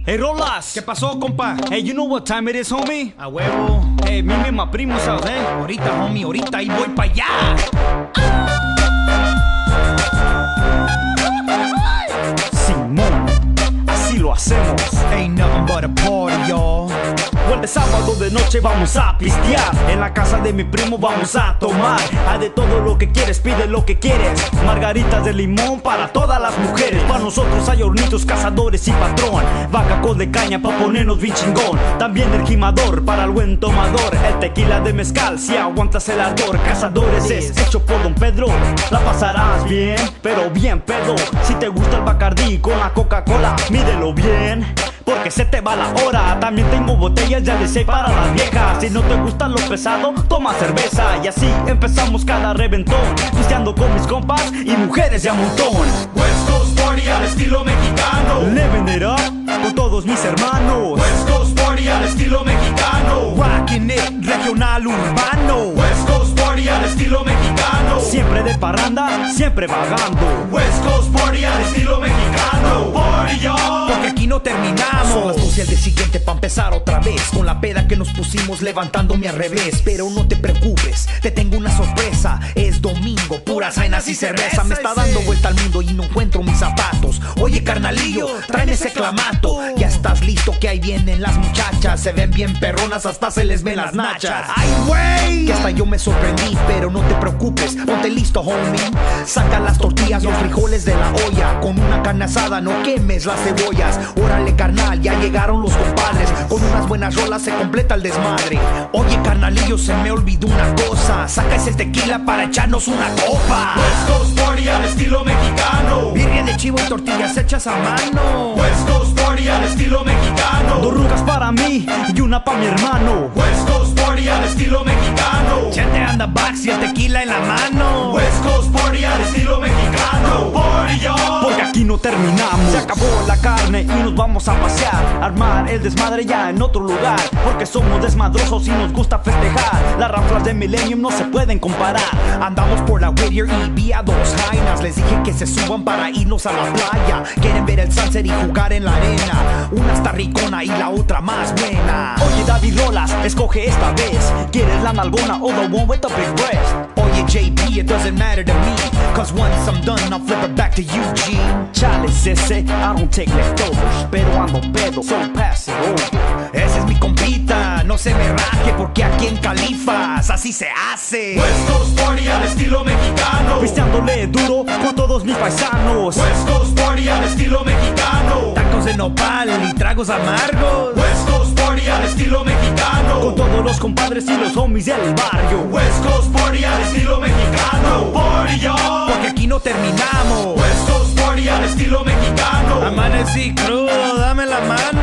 Hey, Rolas. ¿Qué pasó, compa? Hey, you know what time it is, homie? A huevo. Hey, me and my primos out there. Ahorita, homie, ahorita, y voy pa' allá. Simón, así lo hacemos. Ain't nothing but a party, y'all. Well, de sábado de noche vamos a pistear. En la casa de mi primo vamos a tomar. Hay de todo lo que quieres, pide lo que quieres. Margaritas de limón para todas las mujeres. Para nosotros hay hornitos, cazadores y patrón. Bacacos de caña pa' ponernos bien chingón. También el gimador para el buen tomador. El tequila de mezcal si aguantas el ardor. Cazadores es hecho por Don Pedro. La pasarás bien, pero bien pedo. Si te gusta el Bacardí con la Coca-Cola, mídelo bien, porque se te va la hora. También tengo botellas ya de 6 para las viejas. Si no te gusta lo pesado, toma cerveza. Y así empezamos cada reventón, pisteando con mis compas y mujeres de a montón. West Coast Party al estilo mexicano. Living it up con todos mis hermanos. West Coast Party al estilo mexicano. Rockin' it, regional urbano. West Coast Party al estilo mexicano. Siempre de parranda, siempre vagando. West Coast Party al estilo mexicano. Party y'all. Porque aquí no terminamos. Son las 12 al día siguiente pa' empezar otra vez. Con la peda que nos pusimos levantándome al revés. Pero no te preocupes, te tengo una sorpresa. Es domingo, puras vainas y cerveza. Me está dando vuelta al mundo y no encuentro mis zapatos. Oye, carnalillo, tráeme ese clamato. Ya estás listo que ahí vienen las muchachas. Se ven bien perronas, hasta se les ven las nachas. ¡Ay, güey! Que hasta yo me sorprendí, pero no te preocupes. Ponte listo, homie. Saca las tortillas, los frijoles de la olla. Con una carne asada, no quemes las cebollas. Órale, carnal, ya llegaron los compadres. Con unas buenas rolas se completa el desmadre. Oye, carnalillo, se me olvidó una cosa. Saca ese tequila para echarnos una copa. West Coast Party al estilo mexicano. Birria de chivo y tortillas hechas a mano. West Coast Party al estilo mexicano. 2 rugas para mí y una pa' mi hermano. West Coast Party al estilo mexicano. Chate anda box y el tequila en la mano. West Coast Party al estilo mexicano. Party y'all. Porque aquí no terminamos. Se acabó la carne y nos vamos a pasear. Armar el desmadre ya en otro lugar. Porque somos desmadrosos y nos gusta festejar. Las raflas de Millennium no se pueden comparar. Andamos por la Whittier y vi a 2 jainas. Les dije que se suban para irnos a la playa. Quieren ver el sunset y jugar en la arena. Una está ricona y la otra más buena. Oye, David Rolas, escoge esta vez. ¿Quieres la nalgona o the one with the big breast? Oye, JP, it doesn't matter to me. Cause once I'm done, I'll flip it back to you, G. Chales ese, I don't take leftovers. Pero ando pedo, so pass it over. Ese es mi compita, no se me raje porque aquí en Califas así se hace. West Coast Party al estilo mexicano. Pisteándole duro con todos mis paisanos. West Coast Party al estilo mexicano. Tacos de nopal y tragos amargos. West Coast Party al estilo mexicano. Con todos los compadres y los homies del barrio. West Coast Party al estilo mexicano. Party y'all. Porque aquí no terminamos. West Coast Party al estilo mexicano. Amanecí crudo, dame la mano.